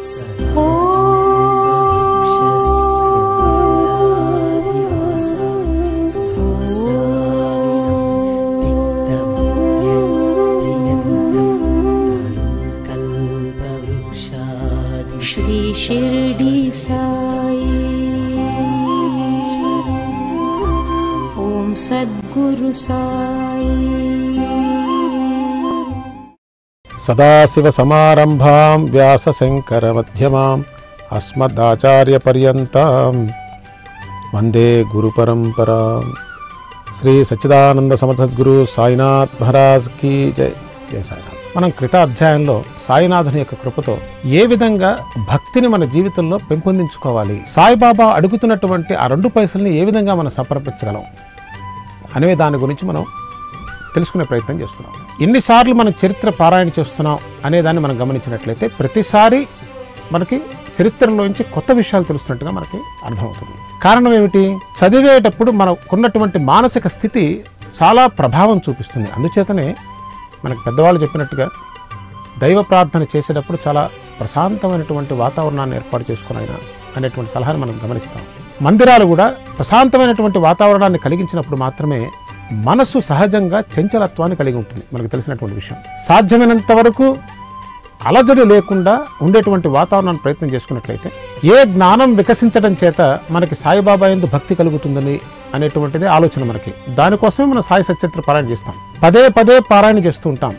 श्री शिरडी साई ओम सद्गुरु साई। सदाशिव समारंभां व्यास शंकर मध्यमाम् अस्मदाचार्यपर्यन्तां वंदे गुरु परंपरां। श्री सच्चिदानंद समर्थ सद्गुरु साईनाथ महाराज की जय। जय साईनाथ। మనం క్రిత అధ్యాయంలో సాయినాథుని యొక్క కృపతో ఏ విధంగా భక్తిని మన జీవితంలో పెంపొందించుకోవాలి, సాయిబాబా అడుగుతున్నటువంటి ఆ 2 పైసల్ని ఏ విధంగా మనం సమర్పించగలం అనే దాని గురించి మనం తెలుసుకునే ప్రయత్నం చేస్తున్నాం. ఎన్నిసార్లు మనం చరిత్ర పారాయణ చేస్తున్నాం అనే దాన్ని మనం గమనించినట్లయితే ప్రతిసారి మనకి చరిత్రలోంచి కొత్త విషయాలు తెలుస్తున్నట్టుగా మనకి అర్థమవుతుంది. కారణం ఏమిటి? చదివేటప్పుడు మనకున్నటువంటి మానసిక స్థితి చాలా ప్రభావం చూపిస్తుంది. అందుచేతనే మనకు పెద్దవాళ్ళు చెప్పినట్టుగా దైవ ప్రార్థన చేసేటప్పుడు చాలా ప్రశాంతమైనటువంటి వాతావరణాన్ని ఏర్పాటు చేసుకుని అయినా అనేటువంటి సలహాను మనం గమనిస్తాం. మందిరాలు కూడా ప్రశాంతమైనటువంటి వాతావరణాన్ని కలిగించినప్పుడు మాత్రమే మనసు సహజంగా చంచలత్వాన్ని కలిగి ఉంటుంది. మనకు తెలిసినటువంటి విషయం. సాధ్యమైనంత వరకు అలజడి లేకుండా ఉండేటువంటి వాతావరణాన్ని ప్రయత్నం చేసుకున్నట్లయితే ఏ జ్ఞానం వికసించడం చేత మనకి సాయిబాబా యందు భక్తి కలుగుతుందని అనేటువంటిది ఆలోచన మనకి. దానికోసమే మనం సాయి సచరిత్ర పారాయణ చేస్తాం. పదే పదే పారాయణ చేస్తూ ఉంటాం.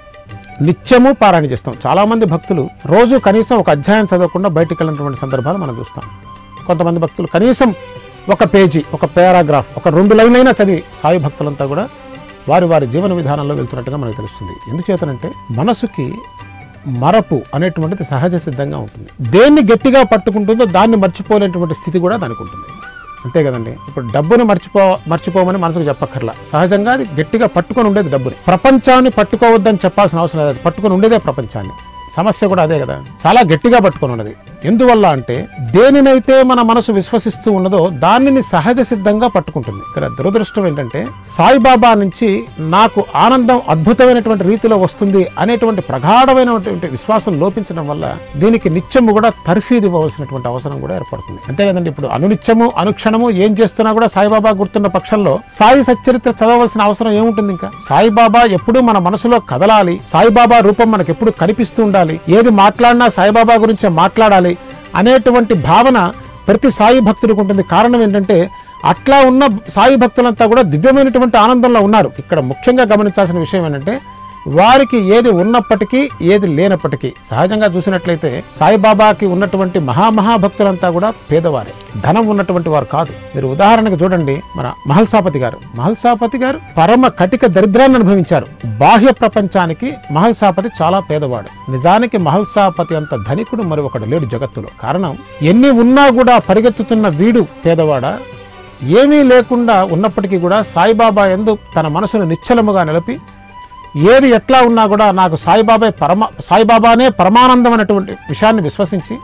నిత్యము పారాయణ చేస్తాం. చాలామంది భక్తులు రోజు కనీసం ఒక అధ్యాయం చదవకుండా బయటికి వెళ్ళినటువంటి సందర్భాలు మనం చూస్తాం. కొంతమంది భక్తులు కనీసం ఒక పేజీ, ఒక పారాగ్రాఫ్, ఒక 2 లైన్లైనా చదివి సాయి భక్తులంతా కూడా వారి వారి జీవన విధానంలో వెళ్తున్నట్టుగా మనకు తెలుస్తుంది. ఎందుచేతనంటే మనసుకి మరపు అనేటువంటిది సహజ సిద్ధంగా ఉంటుంది. దేన్ని గట్టిగా పట్టుకుంటుందో దాన్ని మర్చిపోలేనటువంటి స్థితి కూడా దానికి ఉంటుంది. అంతే కదండి. ఇప్పుడు డబ్బును మర్చిపోమని మనసుకు చెప్పక్కర్లా. సహజంగా అది గట్టిగా పట్టుకొని ఉండేది డబ్బుని. ప్రపంచాన్ని పట్టుకోవద్దని చెప్పాల్సిన అవసరం లేదు. అది పట్టుకొని ఉండేదే ప్రపంచాన్ని. సమస్య కూడా అదే కదా, చాలా గట్టిగా పట్టుకొని ఉన్నది. ఎందువల్ల అంటే దేనినైతే మన మనసు విశ్వసిస్తూ ఉన్నదో దానిని సహజ సిద్ధంగా పట్టుకుంటుంది. ఇక్కడ దురదృష్టం ఏంటంటే సాయిబాబా నుంచి నాకు ఆనందం అద్భుతమైనటువంటి రీతిలో వస్తుంది అనేటువంటి ప్రగాఢమైనటువంటి విశ్వాసం లోపించడం వల్ల దీనికి నిత్యము కూడా తర్ఫీదు ఇవ్వవలసినటువంటి అవసరం కూడా ఏర్పడుతుంది. అంతే కదండి. ఇప్పుడు అనునిత్యము అనుక్షణము ఏం చేస్తున్నా కూడా సాయిబాబా గుర్తున్న పక్షంలో సాయి సచ్చరిత్ర చదవలసిన అవసరం ఏముంటుంది? ఇంకా సాయిబాబా ఎప్పుడూ మన మనసులో కదలాలి. సాయిబాబా రూపం మనకు ఎప్పుడు కనిపిస్తూ ఉండాలి. ఏది మాట్లాడినా సాయిబాబా గురించే మాట్లాడాలి అనేటువంటి భావన ప్రతి సాయి భక్తుడికి ఉంటుంది. కారణం ఏంటంటే అట్లా ఉన్న సాయి భక్తులంతా కూడా దివ్యమైనటువంటి ఆనందంలో ఉన్నారు. ఇక్కడ ముఖ్యంగా గమనించాల్సిన విషయం ఏంటంటే వారికి ఏది ఉన్నప్పటికీ ఏది లేనప్పటికీ, సహజంగా చూసినట్లయితే సాయిబాబాకి ఉన్నటువంటి మహాభక్తులంతా కూడా పేదవారే, ధనం ఉన్నటువంటి వారు కాదు. మీరు ఉదాహరణకు చూడండి, మన మహల్సాపతి గారు పరమ కటిక దరిద్రాన్ని అనుభవించారు. బాహ్య ప్రపంచానికి మహల్సాపతి చాలా పేదవాడు. నిజానికి మహల్సాపతి అంత ధనికుడు మరి ఒకడు లేడు జగత్తులో. కారణం ఎన్ని ఉన్నా కూడా పరిగెత్తుతున్న వీడు పేదవాడా? ఏమీ లేకుండా ఉన్నప్పటికీ కూడా సాయిబాబా యందు తన మనసును నిశ్చలముగా నిలిపి ఏది ఎట్లా ఉన్నా కూడా నాకు సాయిబాబానే పరమానందం అనేటువంటి విషయాన్ని విశ్వసించి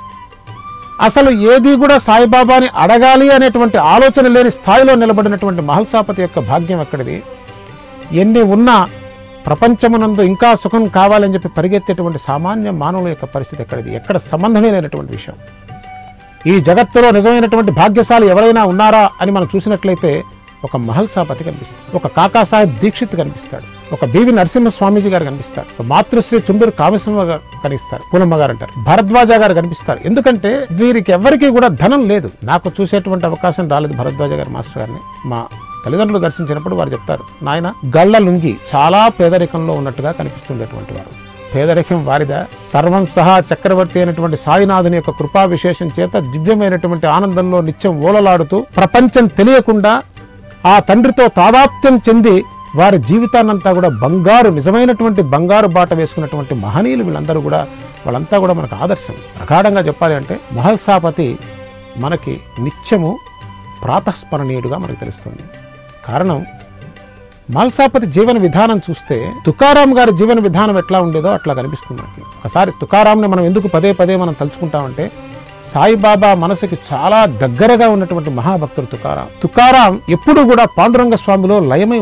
అసలు ఏది కూడా సాయిబాబాని అడగాలి అనేటువంటి ఆలోచన లేని స్థాయిలో నిలబడినటువంటి మహల్సాపతి యొక్క భాగ్యం ఎక్కడిది? ఎన్ని ఉన్నా ప్రపంచమునందు ఇంకా సుఖం కావాలని చెప్పి పరిగెత్తేటువంటి సామాన్య మానవుల యొక్క పరిస్థితి ఎక్కడిది? ఎక్కడ సంబంధమే లేనటువంటి విషయం. ఈ జగత్తులో నిజమైనటువంటి భాగ్యశాలి ఎవరైనా ఉన్నారా అని మనం చూసినట్లయితే ఒక మహల్సాపతి కనిపిస్తాడు, ఒక కాకాసాహెబ్ దీక్షిత్ కనిపిస్తాడు, ఒక బివి నరసింహస్వామీజీ గారు కనిపిస్తారు, ఒక మాతృశ్రీ చుండూరు కామేశ్వరమ్మ గారు కనిపిస్తారు, పూలమ్మ గారు అంటారు, భరద్వాజ గారు కనిపిస్తారు. ఎందుకంటే వీరికి ఎవరికి కూడా ధనం లేదు. నాకు చూసేటువంటి అవకాశం రాలేదు భరద్వాజ గారు మాస్టర్ గారిని. మా తల్లిదండ్రులు దర్శించినప్పుడు వారు చెప్తారు, నాయన గళ్ళ లుంగి చాలా పేదరికంలో ఉన్నట్టుగా కనిపిస్తుండేటువంటి వారు. పేదరికం వారిదా? సర్వం సహా చక్రవర్తి అయినటువంటి సాయినాథుని యొక్క కృపా విశేషం చేత దివ్యమైనటువంటి ఆనందంలో నిత్యం ఓలలాడుతూ ప్రపంచం తెలియకుండా ఆ తండ్రితో తాదాప్త్యం చెంది వారి జీవితాన్నంతా కూడా నిజమైనటువంటి బంగారు బాట వేసుకున్నటువంటి మహనీయులు వీళ్ళందరూ కూడా, వాళ్ళంతా కూడా మనకు ఆదర్శం. ప్రగాఢంగా చెప్పాలి అంటే మహల్సాపతి మనకి నిత్యము ప్రాతస్మరణీయుడుగా మనకు తెలుస్తుంది. కారణం మహల్సాపతి జీవన విధానం చూస్తే తుకారాం గారి జీవన విధానం ఎట్లా ఉండేదో అట్లా కనిపిస్తుంది మనకి. ఒకసారి తుకారాంని మనం ఎందుకు పదే పదే మనం తలుచుకుంటామంటే సాయిబాబా మనసుకి చాలా దగ్గరగా ఉన్నటువంటి మహాభక్తుడు తుకారాం ఎప్పుడు కూడా పాండురంగ స్వామిలో లీనమై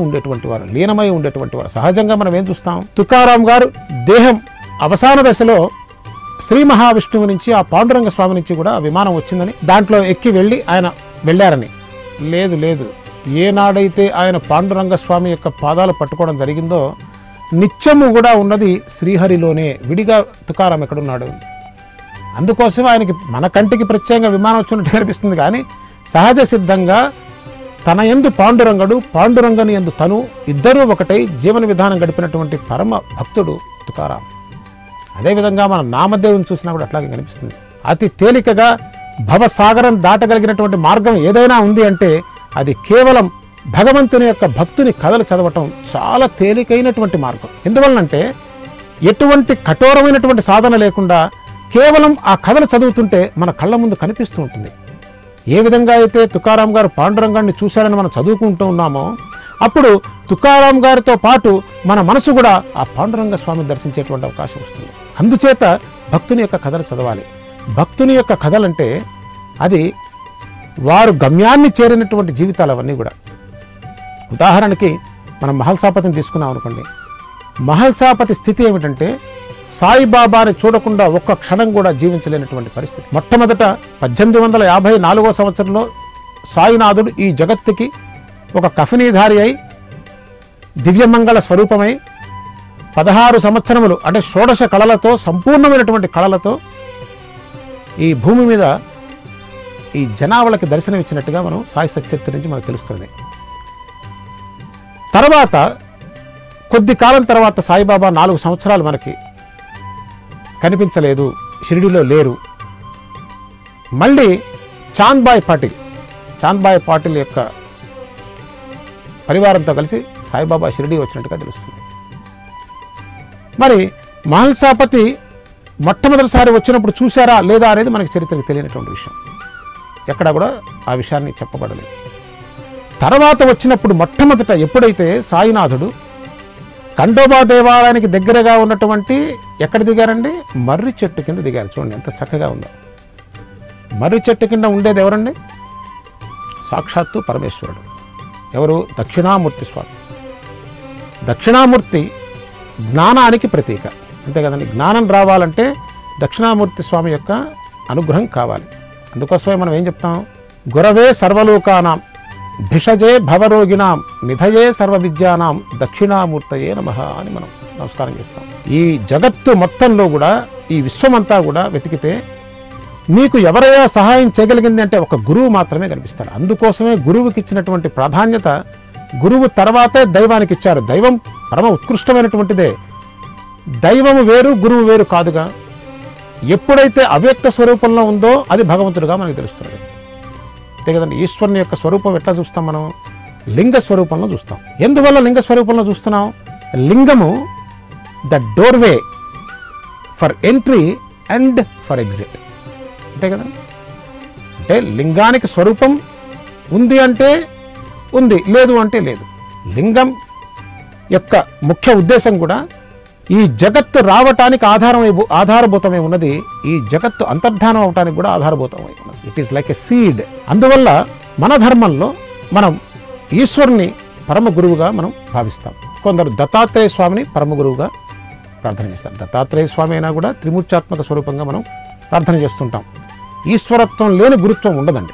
ఉండేటువంటి వారు. సహజంగా మనం ఏం చూస్తాం, తుకారాం గారు దేహం అవసాన దశలో శ్రీ మహావిష్ణువు నుంచి, ఆ పాండురంగ స్వామి నుంచి కూడా విమానం వచ్చిందని, దాంట్లో ఎక్కి వెళ్ళి ఆయన వెళ్ళారని. లేదు లేదు, ఏనాడైతే ఆయన పాండురంగ స్వామి యొక్క పాదాలు పట్టుకోవడం జరిగిందో నిత్యము కూడా ఉన్నది శ్రీహరిలోనే, విడిగా తుకారాం ఎక్కడున్నాడు. అందుకోసం ఆయనకి మన కంటికి ప్రత్యేకంగా విమానం వచ్చినట్టు కనిపిస్తుంది, కానీ సహజ సిద్ధంగా తన యందు పాండురంగడు, పాండురంగని యందు తను, ఇద్దరూ ఒకటై జీవన విధానం గడిపినటువంటి పరమ భక్తుడు తుకారాం. అదేవిధంగా మన నామదేవుని చూసినా కూడా అట్లాగే కనిపిస్తుంది. అతి తేలికగా భవసాగరం దాటగలిగినటువంటి మార్గం ఏదైనా ఉంది అంటే అది కేవలం భగవంతుని యొక్క భక్తుని కథలు చదవటం చాలా తేలికైనటువంటి మార్గం. ఎందువలనంటే ఎటువంటి కఠోరమైనటువంటి సాధన లేకుండా కేవలం ఆ కథలు చదువుతుంటే మన కళ్ళ ముందు కనిపిస్తూ ఉంటుంది. ఏ విధంగా అయితే తుకారాం గారు పాండురంగాన్ని చూశారని మనం చదువుకుంటూ ఉన్నామో, అప్పుడు తుకారాం గారితో పాటు మన మనసు కూడా ఆ పాండురంగ స్వామిని దర్శించేటువంటి అవకాశం వస్తుంది. అందుచేత భక్తుని యొక్క కథలు చదవాలి. భక్తుని యొక్క కథలంటే అది వారు గమ్యాన్ని చేరినటువంటి జీవితాలు అవన్నీ కూడా. ఉదాహరణకి మనం మహల్సాపతిని తీసుకున్నాం అనుకోండి. మహల్సాపతి స్థితి ఏమిటంటే సాయిబాబాని చూడకుండా ఒక్క క్షణం కూడా జీవించలేనటువంటి పరిస్థితి. మొట్టమొదట 1854 సంవత్సరంలో సాయినాథుడు ఈ జగత్తుకి ఒక కఫనీధారి అయి దివ్యమంగళ స్వరూపమై 16 సంవత్సరములు అంటే షోడశ కళలతో, సంపూర్ణమైనటువంటి కళలతో ఈ భూమి మీద ఈ జనావళకి దర్శనమిచ్చినట్టుగా మనం సాయి సచరిత్ర నుంచి మనకు తెలుస్తుంది. తర్వాత కొద్ది కాలం తర్వాత సాయిబాబా 4 సంవత్సరాలు మనకి కనిపించలేదు, షిరిడీలో లేరు. మళ్ళీ చాంద్బాయ్ పాటిల్ యొక్క పరివారంతో కలిసి సాయిబాబా షిరిడీ వచ్చినట్టుగా తెలుస్తుంది. మరి మహల్సాపతి మొట్టమొదటిసారి వచ్చినప్పుడు చూశారా లేదా అనేది మనకి చరిత్రకు తెలియనటువంటి విషయం. ఎక్కడా కూడా ఆ విషయాన్ని చెప్పబడలేదు. తర్వాత వచ్చినప్పుడు మొట్టమొదట ఎప్పుడైతే సాయినాథుడు ఖండోబా దేవాలయానికి దగ్గరగా ఉన్నటువంటి ఎక్కడ దిగారండి? మర్రి చెట్టు కింద దిగారు. చూడండి ఎంత చక్కగా ఉందో. మర్రి చెట్టు కింద ఉండేది ఎవరండి? సాక్షాత్తు పరమేశ్వరుడు. ఎవరు? దక్షిణామూర్తి స్వామి. దక్షిణామూర్తి జ్ఞానానికి ప్రతీక, అంతే కదండి. జ్ఞానం రావాలంటే దక్షిణామూర్తి స్వామి యొక్క అనుగ్రహం కావాలి. అందుకోసమే మనం ఏం చెప్తాం? గురవే సర్వలోకానాం భిషజే భవరోగిణాం నిధయే సర్వ విద్యానాం దక్షిణామూర్తయే నమః అని మనం నమస్కారం చేస్తాం. ఈ జగత్తు మొత్తంలో కూడా, ఈ విశ్వమంతా కూడా వెతికితే నీకు ఎవరైనా సహాయం చేయగలిగింది అంటే ఒక గురువు మాత్రమే కనిపిస్తాడు. అందుకోసమే గురువుకి ఇచ్చినటువంటి ప్రాధాన్యత, గురువు తర్వాతే దైవానికి ఇచ్చారు. దైవం పరమ ఉత్కృష్టమైనటువంటిదే. దైవము వేరు, గురువు వేరు కాదుగా. ఎప్పుడైతే అవ్యక్త స్వరూపంలో ఉందో అది భగవంతుడుగా మనకు తెలుస్తుంది. అంతే కదండి. ఈశ్వరుని యొక్క స్వరూపం ఎట్లా చూస్తాం మనం? లింగ స్వరూపంలో చూస్తాం. ఎందువల్ల లింగ స్వరూపంలో చూస్తున్నాం? లింగము the doorway for entry and for exit, అంతే కదండి. అంటే లింగానికి స్వరూపం ఉంది అంటే ఉంది, లేదు అంటే లేదు. లింగం యొక్క ముఖ్య ఉద్దేశం కూడా ఈ జగత్తు రావటానికి ఆధారభూతమై ఉన్నది, ఈ జగత్తు అంతర్ధానం అవటానికి కూడా ఆధారభూతమై ఉన్నది. It is like a seed. అందువల్ల మన ధర్మంలో మనం ఈశ్వరుని పరమ గురువుగా మనం భావిస్తాం. కొందరు దత్తాత్రేయ స్వామిని పరమ గురువుగా ప్రార్థన చేస్తారు. దత్తాత్రేయ స్వామి అయినా కూడా త్రిమూర్త్యాత్మక స్వరూపంగా మనం ప్రార్థన చేస్తుంటాం. ఈశ్వరత్వం లేని గురుత్వం ఉండదండి.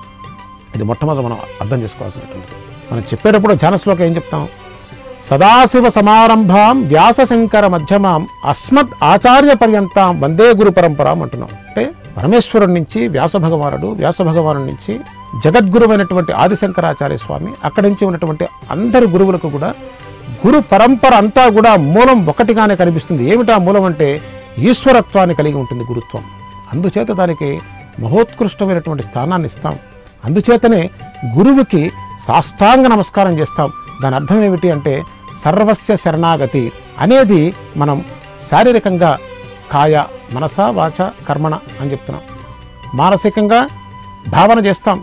ఇది మొట్టమొదటి మనం అర్థం చేసుకోవాల్సినటువంటిది. మనం చెప్పేటప్పుడు ధ్యాన శ్లోకం ఏం చెప్తాం? సదాశివ సమారంభాం వ్యాస శంకర మధ్యమాం అస్మద్ ఆచార్య పర్యంతాం వందే గురు పరంపరాం అంటున్నాం. అంటే పరమేశ్వరుడి నుంచి వ్యాస భగవాను నుంచి జగద్గురువైనటువంటి ఆదిశంకరాచార్య స్వామి, అక్కడి నుంచి ఉన్నటువంటి అందరి గురువులకు కూడా గురు పరంపర అంతా కూడా మూలం ఒకటిగానే కనిపిస్తుంది. ఏమిటా మూలం అంటే ఈశ్వరత్వాన్ని కలిగి ఉంటుంది గురుత్వం. అందుచేత దానికి మహోత్కృష్టమైనటువంటి స్థానాన్ని ఇస్తాం. అందుచేతనే గురువుకి సాష్టాంగ నమస్కారం చేస్తాం. దాని అర్థం ఏమిటి అంటే సర్వస్య శరణాగతి అనేది మనం శారీరకంగా కాయ మనస వాచ కర్మణ అని చెప్తున్నాం. మానసికంగా భావన చేస్తాం,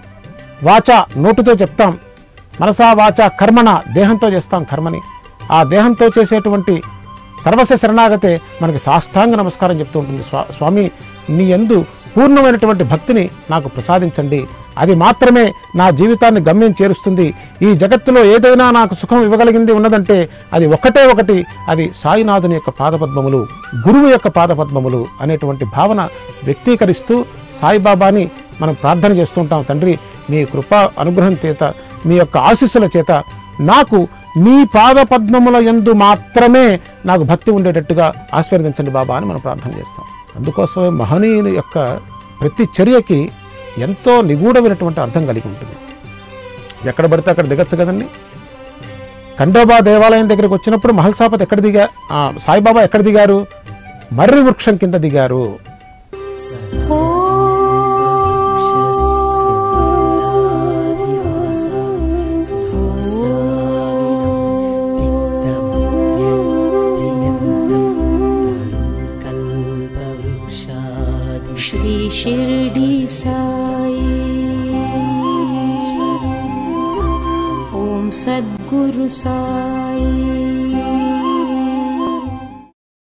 వాచ నోటుతో చెప్తాం, మనసా వాచ కర్మణ దేహంతో చేస్తాం కర్మని. ఆ దేహంతో చేసేటువంటి సర్వస్య శరణాగతే మనకి సాష్టాంగ నమస్కారం చెప్తూ ఉంటుంది. స్వామి నీ యందు పూర్ణమైనటువంటి భక్తిని నాకు ప్రసాదించండి, అది మాత్రమే నా జీవితాన్ని గమ్యం చేరుస్తుంది. ఈ జగత్తులో ఏదైనా నాకు సుఖం ఇవ్వగలిగింది ఉన్నదంటే అది ఒక్కటే ఒకటి, అది సాయినాథుని యొక్క పాదపద్మములు, గురువు యొక్క పాదపద్మములు అనేటువంటి భావన వ్యక్తీకరిస్తూ సాయిబాబాని మనం ప్రార్థన చేస్తుంటాం. తండ్రి, మీ కృపా అనుగ్రహం చేత, మీ యొక్క ఆశీస్సుల చేత నాకు మీ పాదపద్మముల యందు మాత్రమే నాకు భక్తి ఉండేటట్టుగా ఆశీర్వదించండి బాబా అని మనం ప్రార్థన చేస్తాం. అందుకోసమే మహనీయుని యొక్క ప్రతి చర్యకి ఎంతో నిగూఢమైనటువంటి అర్థం కలిగి ఉంటుంది. ఎక్కడ పడితే అక్కడ దిగచ్చు కదండి. ఖండోబా దేవాలయం దగ్గరికి వచ్చినప్పుడు మహల్సాపత్ ఎక్కడ సాయిబాబా ఎక్కడ దిగారు? మర్రి వృక్షం కింద దిగారు. श्री शिरडी साई ओम सद्गुरु साई।